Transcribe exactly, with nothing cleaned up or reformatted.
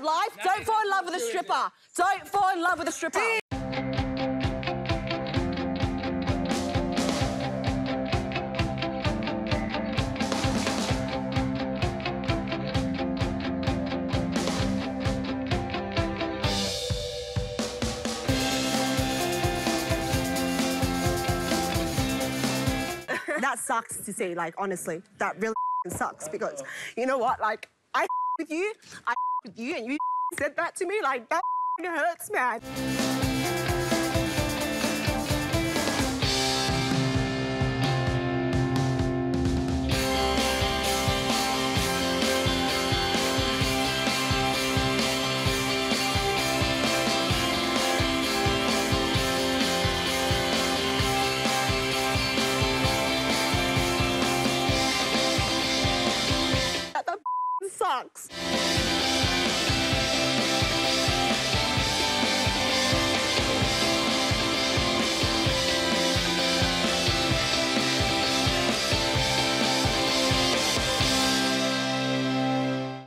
life. No, Don't fall in love with a stripper. Don't fall in love with a stripper. That sucks to see, like, honestly. That really sucks because, you know what, like, I with you, I with you, and you said that to me, like, that hurts, man.